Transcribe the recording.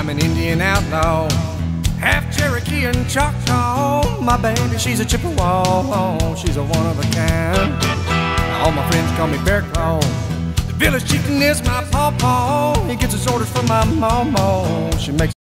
I'm an Indian outlaw, half Cherokee and Choctaw. My baby, she's a Chippewa, she's a one of a kind. All my friends call me Bear Claw. The village chieftain is my pawpaw. He gets his orders from my mama. She makes